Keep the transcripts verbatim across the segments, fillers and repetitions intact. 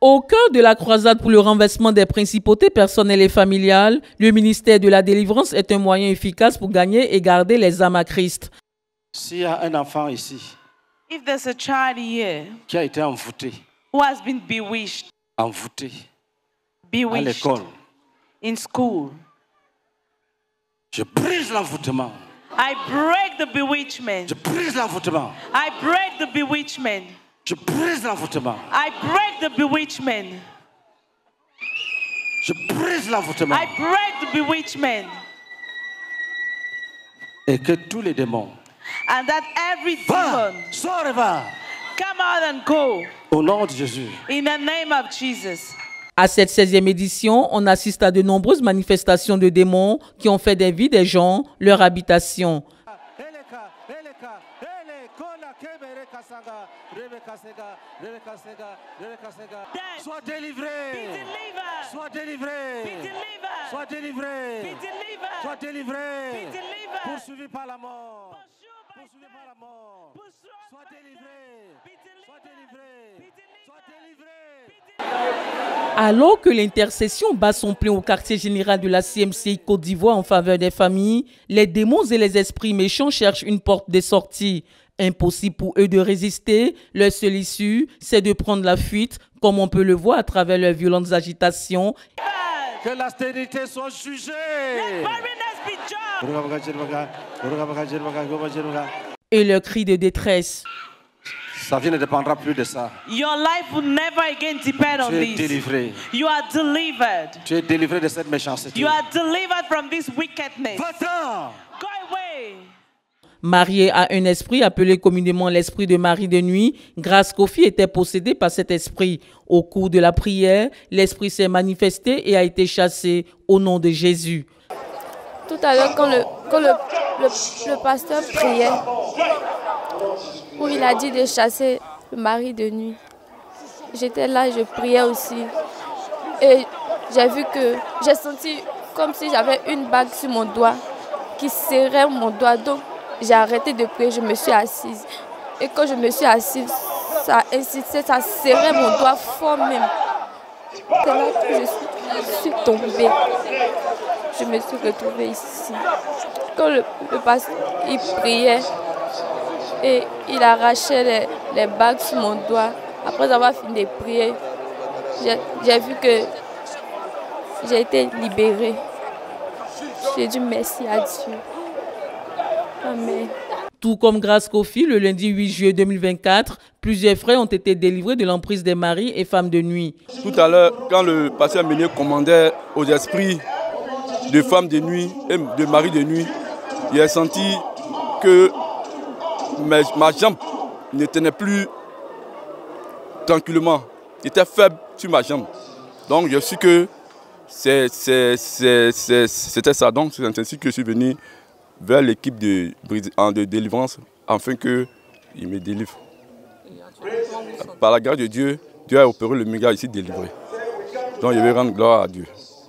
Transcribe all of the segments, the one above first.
Au cœur de la croisade pour le renversement des principautés personnelles et familiales, le ministère de la délivrance est un moyen efficace pour gagner et garder les âmes à Christ. S'il y a un enfant ici If there's a child here qui a été envoûté, who has been bewitched, envoûté à bewitched l'école, in school, je brise l'envoûtement. I break the bewitchment. Je brise l'envoûtement. I break the bewitchment. Je brise l'envoûtement. I break the bewitchment. Je brise l'envoûtement. I break the bewitchment. Et que tous les démons And that every va, demon sors et va. come out and go Au nom de Jésus. in the name of Jesus. À cette seizième édition, on assiste à de nombreuses manifestations de démons qui ont fait des vies des gens leur habitation. Sois délivré. Be delivered. Sois délivré. Be delivered. Sois délivré. Be delivered. Sois délivré. Be delivered. Poursuivi par la mort. Pursued by Poursuivi par la mort. Pursued Sois by délivré. Be delivered. Sois délivré. Be delivered. Sois délivré. Alors que l'intercession bat son plein au quartier général de la C M C I Côte d'Ivoire en faveur des familles, les démons et les esprits méchants cherchent une porte de sortie. Impossible pour eux de résister, leur seule issue, c'est de prendre la fuite, comme on peut le voir à travers leurs violentes agitations. Que la stérilité soit jugée. Barrenness be judged. Et leurs cris de détresse. Sa vie ne dépendra plus de ça. Your life will never again depend on Tu es this. délivré. You are delivered. Tu es délivré de cette méchanceté. You are delivered from this wickedness. Va-t'en. Go away. Mariée à un esprit appelé communément l'esprit de Marie de nuit, Grace Kofi était possédée par cet esprit. Au cours de la prière, l'esprit s'est manifesté et a été chassé au nom de Jésus. Tout à l'heure, quand, le, quand le, le, le pasteur priait, où il a dit de chasser le mari de nuit, j'étais là, je priais aussi. Et j'ai vu que, j'ai senti comme si j'avais une bague sur mon doigt qui serrait mon doigt. Donc, j'ai arrêté de prier, je me suis assise. Et quand je me suis assise, ça insistait, ça serrait mon doigt fort même. C'est là que je suis, je suis tombée. Je me suis retrouvée ici. Quand le, le pasteur il priait et il arrachait les, les bagues sur mon doigt, après avoir fini de prier, j'ai vu que j'ai été libérée. J'ai dit merci à Dieu. Amen. Tout comme Grace Kofi, le lundi huit juillet deux mille vingt-quatre, plusieurs frères ont été délivrés de l'emprise des maris et femmes de nuit. Tout à l'heure, quand le pasteur Meunier commandait aux esprits de femmes de nuit et de maris de nuit, j'ai senti que mes, ma jambe ne tenait plus tranquillement. J'étais faible sur ma jambe. Donc je suis que c'était ça. Donc c'est ainsi que je suis venu vers l'équipe de, de délivrance afin qu'ils me délivrent. Par la grâce de Dieu, Dieu a opéré le miracle ici délivré. Donc je vais rendre gloire à Dieu.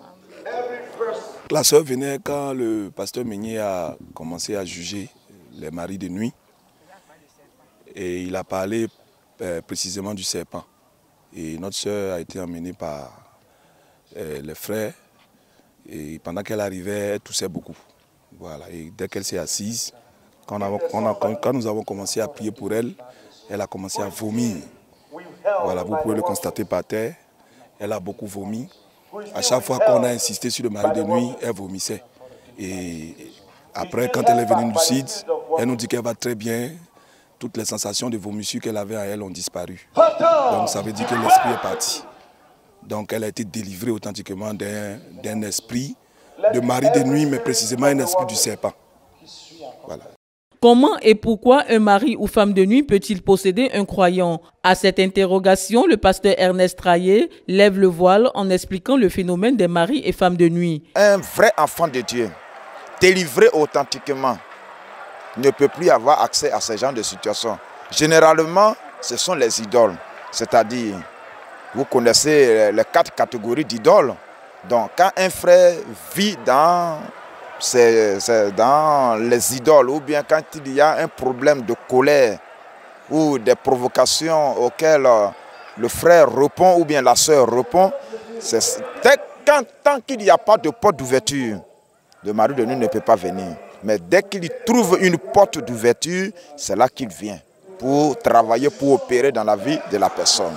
La sœur venait quand le pasteur Meunier a commencé à juger les maris de nuit. Et il a parlé euh, précisément du serpent. Et notre sœur a été emmenée par euh, les frères. Et pendant qu'elle arrivait, elle toussait beaucoup. Voilà. Et dès qu'elle s'est assise, quand, on a, on a, quand nous avons commencé à prier pour elle, elle a commencé à vomir. Voilà, vous pouvez le constater par terre. Elle a beaucoup vomi. À chaque fois qu'on a insisté sur le mari de nuit, elle vomissait. Et après, quand elle est venue lucide, elle nous dit qu'elle va très bien. Toutes les sensations de vomissure qu'elle avait à elle ont disparu. Donc ça veut dire que l'esprit est parti. Donc elle a été délivrée authentiquement d'un esprit de mari de nuit, mais précisément un esprit du serpent. Voilà. Comment et pourquoi un mari ou femme de nuit peut-il posséder un croyant? À cette interrogation, le pasteur Ernest Traillé lève le voile en expliquant le phénomène des maris et femmes de nuit. Un vrai enfant de Dieu, délivré authentiquement, ne peut plus avoir accès à ce genre de situation. Généralement, ce sont les idoles, c'est-à-dire, vous connaissez les quatre catégories d'idoles. Donc, quand un frère vit dans, c'est, c'est dans les idoles, ou bien quand il y a un problème de colère, ou des provocations auxquelles le frère répond ou bien la sœur répond, c'est quand, tant qu'il n'y a pas de porte d'ouverture, le mari de nuit ne peut pas venir. Mais dès qu'il trouve une porte d'ouverture, c'est là qu'il vient pour travailler, pour opérer dans la vie de la personne.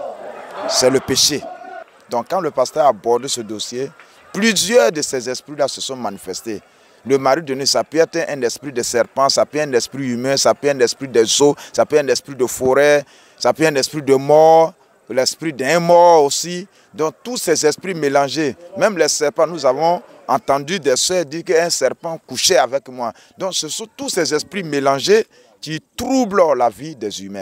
C'est le péché. Donc quand le pasteur a abordé ce dossier, plusieurs de ces esprits-là se sont manifestés. Le mari de nuit, ça peut être un esprit de serpent, ça peut être un esprit humain, ça peut être un esprit des eaux, ça peut être un esprit de forêt, ça peut être un esprit de mort, l'esprit d'un mort aussi. Donc tous ces esprits mélangés, même les serpents, nous avons entendu des sœurs dire qu'un serpent couchait avec moi. Donc ce sont tous ces esprits mélangés qui troublent la vie des humains.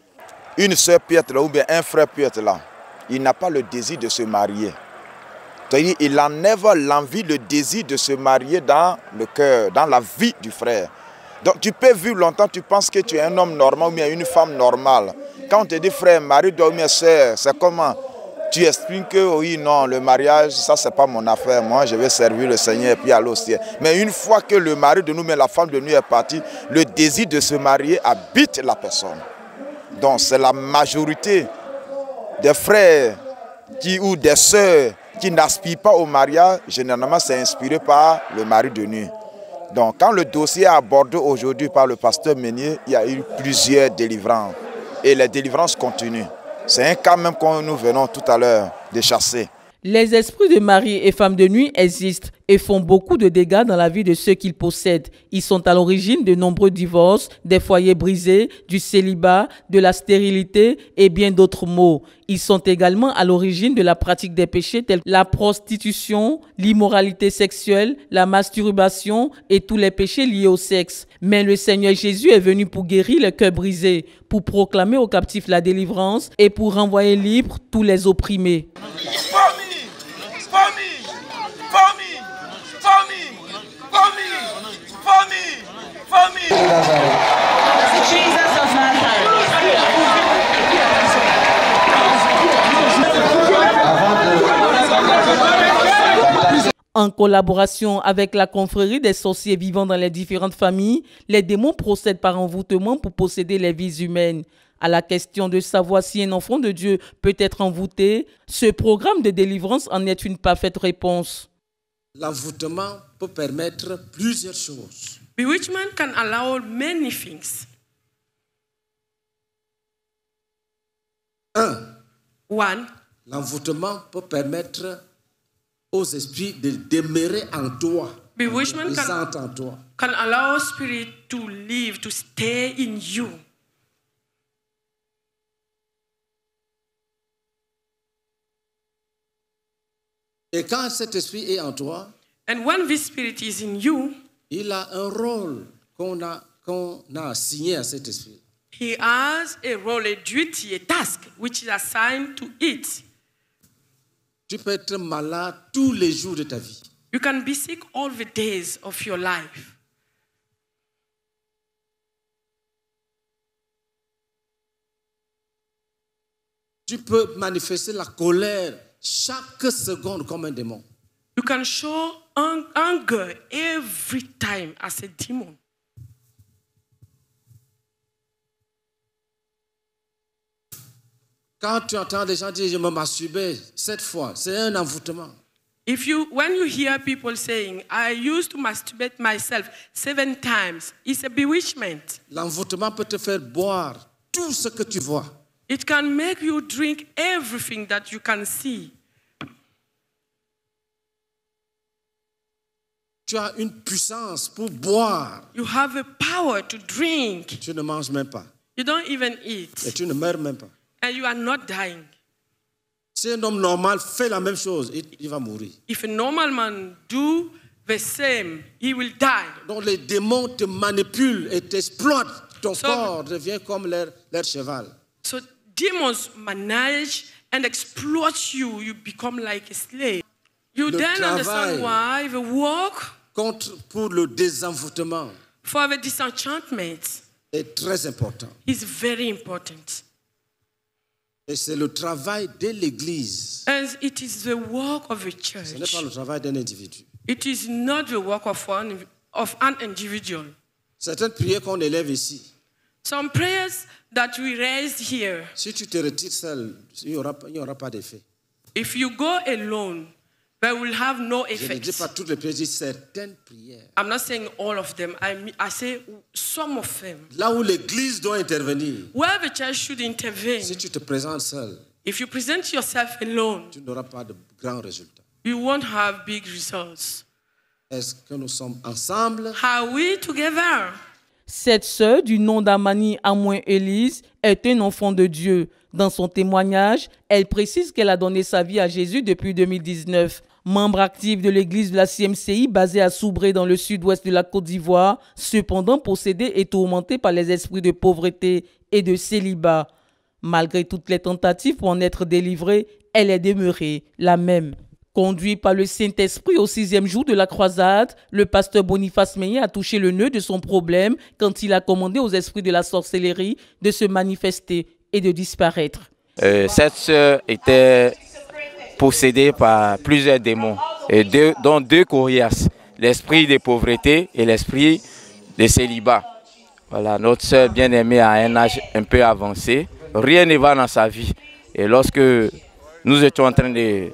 Une sœur peut être là ou bien un frère peut être là. Il n'a pas le désir de se marier. C'est-à-dire il enlève l'envie, le désir de se marier dans le cœur, dans la vie du frère. Donc tu peux vivre longtemps, tu penses que tu es un homme normal ou bien une femme normale. Quand on te dit frère, mari, ou bien sœur, c'est comment? Tu expliques que oui, non, le mariage, ça c'est pas mon affaire. Moi, je vais servir le Seigneur et puis aller au ciel. Mais une fois que le mari de nous, mais la femme de nous est partie, le désir de se marier habite la personne. Donc c'est la majorité des frères qui, ou des sœurs qui n'aspirent pas au mariage, généralement c'est inspiré par le mari de nuit. Donc quand le dossier est abordé aujourd'hui par le pasteur Meunier, il y a eu plusieurs délivrances. Et les délivrances continuent. C'est un cas même que nous venons tout à l'heure de chasser. Les esprits de mari et femmes de nuit existent et font beaucoup de dégâts dans la vie de ceux qu'ils possèdent. Ils sont à l'origine de nombreux divorces, des foyers brisés, du célibat, de la stérilité et bien d'autres maux. Ils sont également à l'origine de la pratique des péchés tels que la prostitution, l'immoralité sexuelle, la masturbation et tous les péchés liés au sexe. Mais le Seigneur Jésus est venu pour guérir les cœurs brisés, pour proclamer aux captifs la délivrance et pour renvoyer libres tous les opprimés. En collaboration avec la confrérie des sorciers vivant dans les différentes familles, les démons procèdent par envoûtement pour posséder les vies humaines. À la question de savoir si un enfant de Dieu peut être envoûté, ce programme de délivrance en est une parfaite réponse. L'envoûtement peut permettre plusieurs choses. Bewitchment can allow many things. Un, One, l'envoûtement peut permettre aux esprits de demeurer en toi, bewitchment can, en toi. can allow spirit to live, to stay in you. Et quand cet esprit est en toi, And when this spirit is in you, il a un rôle qu'on a, qu'on a assigné à cet esprit. he has a role, a duty, a task which is assigned to it. Tu peux être malade tous les jours de ta vie. You can be sick all the days of your life. Tu peux manifester la colère chaque seconde comme un démon. You can show un- anger every time as a demon. Quand tu entends des gens dire je me masturbais cette fois, c'est un envoûtement. If you, when you hear people saying, I used to masturbate myself seven times, it's a bewitchment. L'envoûtement peut te faire boire tout ce que tu vois. It can make you drink everything that you can see. Tu as une puissance pour boire. You have a power to drink. Tu ne manges même pas. You don't even Et eat. tu ne meurs même pas. And you are not dying. Si un homme normal fait la même chose, il, il va mourir. If a normal man do the same, he will die. Donc les démons te manipulent et t'exploitent. Ton So- corps devient comme leur, leur cheval. So demons manage and exploit you. You become like a slave. You Le then travail. understand why the work Contre pour le désenvoûtement for the disenchantment est très important. is very important. Et c'est le travail de l'Église. And it is the work of a Ce n'est church. pas le travail d'un individu. It is not the work of, one, of an individual. Certaines prières qu'on élève ici, Some prayers that we raised here. Si tu te retires seul, il n'y aura, il n'y aura pas d'effet. If you go alone, they will have no Je ne dis effect. pas toutes les prières, je dis certaines prières. I'm not saying all of them. I, mean, I say some of them. Là où l'église doit intervenir, Where the church should intervene. si tu te présentes seul, If you present yourself alone, tu n'auras pas de grands résultats. you won't have big results. Est-ce que nous sommes ensemble? Are we together? Cette sœur du nom d'Amani Amouin Élise est un enfant de Dieu. Dans son témoignage, elle précise qu'elle a donné sa vie à Jésus depuis deux mille dix-neuf. Membre active de l'église de la C M C I basée à Soubré dans le sud-ouest de la Côte d'Ivoire, cependant possédée et tourmentée par les esprits de pauvreté et de célibat. Malgré toutes les tentatives pour en être délivrée, elle est demeurée la même. Conduit par le Saint-Esprit au sixième jour de la croisade, le pasteur Boniface Meillet a touché le nœud de son problème quand il a commandé aux esprits de la sorcellerie de se manifester et de disparaître. Euh, cette sœur était possédée par plusieurs démons, et deux, dont deux coriaces, l'esprit de pauvreté et l'esprit de célibat. Voilà, notre sœur bien-aimée a un âge un peu avancé, rien ne va dans sa vie. Et lorsque nous étions en train de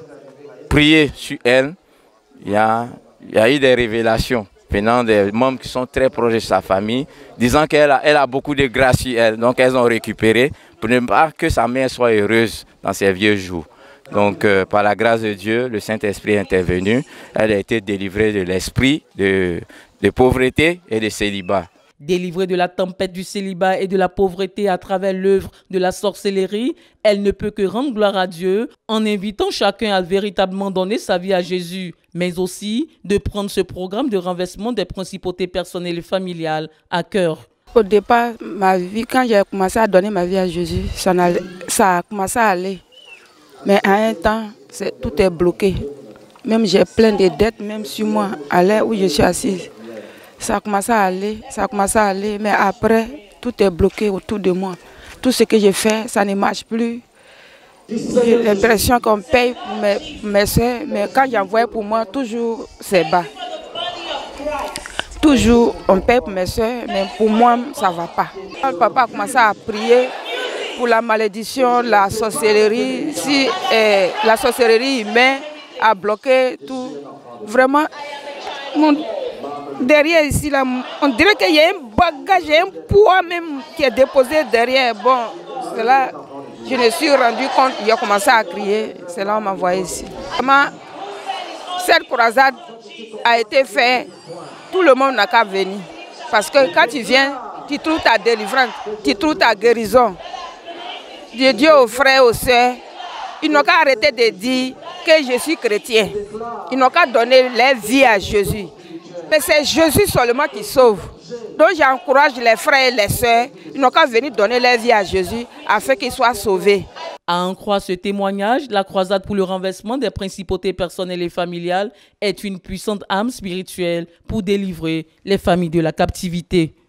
prier sur elle, il y a, il y a eu des révélations venant des membres qui sont très proches de sa famille, disant qu'elle a, elle a beaucoup de grâce sur elle. Donc elles ont récupéré pour ne pas que sa mère soit heureuse dans ses vieux jours. Donc euh, par la grâce de Dieu, le Saint-Esprit est intervenu. Elle a été délivrée de l'esprit de, de pauvreté et de célibat. Délivrée de la tempête du célibat et de la pauvreté à travers l'œuvre de la sorcellerie, elle ne peut que rendre gloire à Dieu en invitant chacun à véritablement donner sa vie à Jésus, mais aussi de prendre ce programme de renversement des principautés personnelles et familiales à cœur. Au départ, ma vie, quand j'ai commencé à donner ma vie à Jésus, ça, ça a commencé à aller. Mais à un temps, c'est, tout est bloqué. Même j'ai plein de dettes, même sur moi, à l'heure où je suis assise. Ça a commencé à aller, ça a commencé à aller, mais après, tout est bloqué autour de moi. Tout ce que j'ai fait, ça ne marche plus. J'ai l'impression qu'on paye pour mes, mes soeurs, mais quand j'envoie pour moi, toujours c'est bas. Toujours, on paye pour mes soeurs, mais pour moi, ça ne va pas. Quand le papa a commencé à prier pour la malédiction, la sorcellerie, si eh, la sorcellerie humaine a bloqué tout, vraiment, mon, derrière ici, là, on dirait qu'il y a un bagage, un poids même qui est déposé derrière. Bon, c'est là, je me suis rendu compte, il a commencé à crier, c'est là qu'on m'a envoyé ici. Vraiment, cette croisade a été faite, tout le monde n'a qu'à venir. Parce que quand tu viens, tu trouves ta délivrance, tu trouves ta guérison. De Dieu aux frères, aux sœurs, ils n'ont qu'à arrêter de dire que je suis chrétien. Ils n'ont qu'à donner leur vie à Jésus. Mais c'est Jésus seulement qui sauve. Donc j'encourage les frères et les sœurs, ils n'ont qu'à venir donner leur vie à Jésus afin qu'ils soient sauvés. À en croire ce témoignage, la croisade pour le renversement des principautés personnelles et familiales est une puissante âme spirituelle pour délivrer les familles de la captivité.